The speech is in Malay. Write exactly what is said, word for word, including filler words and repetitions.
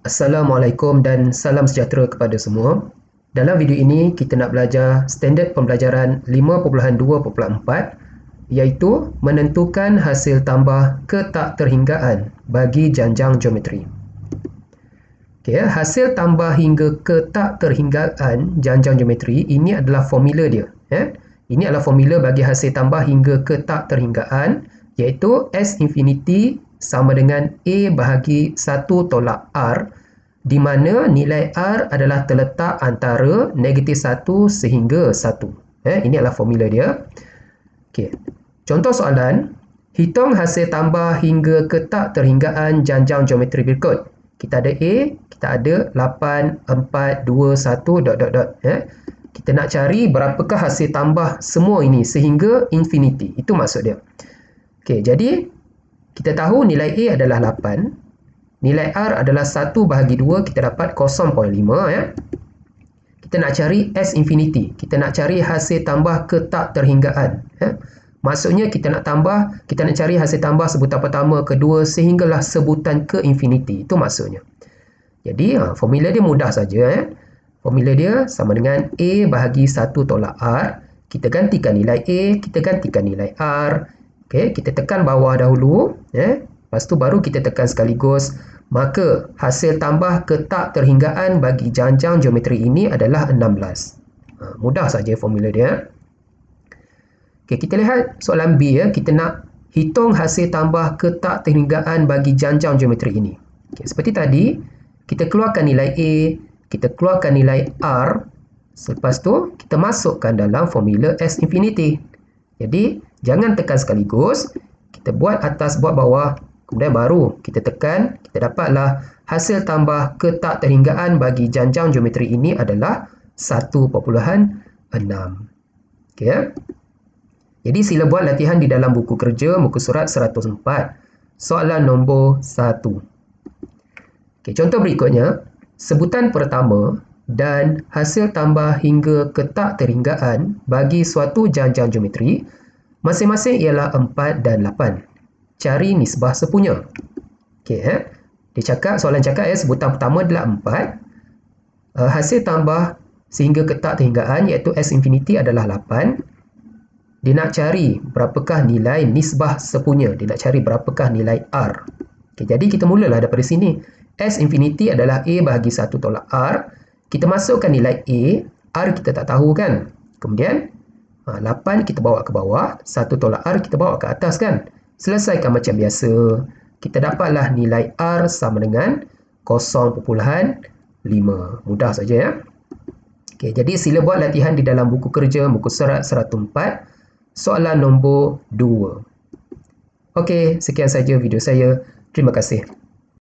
Assalamualaikum dan salam sejahtera kepada semua. Dalam video ini kita nak belajar standard pembelajaran lima titik dua titik empat iaitu menentukan hasil tambah ketakterhinggaan bagi janjang geometri. Okay, hasil tambah hingga ketakterhinggaan janjang geometri ini adalah formula dia. Eh? Ini adalah formula bagi hasil tambah hingga ketakterhinggaan iaitu S infinity sama dengan A bahagi satu tolak R, di mana nilai R adalah terletak antara negatif satu sehingga satu. Eh, ini adalah formula dia. Okay. Contoh soalan, hitung hasil tambah hingga ketakterhinggaan janjang geometri berikut. Kita ada A, kita ada lapan, empat, dua, satu, dot, dot, dot. Eh. Kita nak cari berapakah hasil tambah semua ini sehingga infinity. Itu maksud dia. Okay, jadi kita tahu nilai A adalah lapan. Nilai R adalah satu bahagi dua, kita dapat kosong perpuluhan lima. Ya. Kita nak cari S infinity. Kita nak cari hasil tambah ketakterhinggaan. Ya. Maksudnya kita nak tambah, kita nak cari hasil tambah sebutan pertama, kedua, sehinggalah sebutan ke infinity. Itu maksudnya. Jadi, ha, formula dia mudah saja. Ya. Formula dia sama dengan A bahagi satu tolak R. Kita gantikan nilai A, kita gantikan nilai R. Okay, kita tekan bawah dahulu, eh. Lepas tu baru kita tekan sekaligus. Maka hasil tambah ketakterhinggaan bagi janjang geometri ini adalah enam belas. Ha, mudah saja formula dia. Okay, kita lihat soalan B ya. Kita nak hitung hasil tambah ketakterhinggaan bagi janjang geometri ini. Okay, seperti tadi, kita keluarkan nilai A, kita keluarkan nilai R. Selepas tu kita masukkan dalam formula S infinity. Jadi, jangan tekan sekaligus. Kita buat atas, buat bawah. Kemudian baru kita tekan. Kita dapatlah hasil tambah ketakterhinggaan bagi janjang geometri ini adalah satu perpuluhan enam. Okay, ya? Jadi, sila buat latihan di dalam buku kerja muka surat seratus empat. Soalan nombor satu. Okay, contoh berikutnya. Sebutan pertama dan hasil tambah hingga ketakterhinggaan bagi suatu janjang geometri masing-masing ialah empat dan lapan. Cari nisbah sepunya. Okey, eh? Dia cakap, soalan cakap ya, sebutan pertama adalah empat. Uh, hasil tambah sehingga ketakterhinggaan iaitu S infinity adalah lapan. Dia nak cari berapakah nilai nisbah sepunya. Dia nak cari berapakah nilai R. Okey, jadi kita mulalah daripada sini. S infinity adalah A bahagi satu tolak R. Kita masukkan nilai A, R kita tak tahu kan. Kemudian, lapan kita bawa ke bawah, satu tolak R kita bawa ke atas kan. Selesaikan macam biasa. Kita dapatlah nilai R sama dengan kosong perpuluhan lima. Mudah saja ya. Okay, jadi sila buat latihan di dalam buku kerja muka surat seratus empat. Soalan nombor dua. Okey, sekian saja video saya. Terima kasih.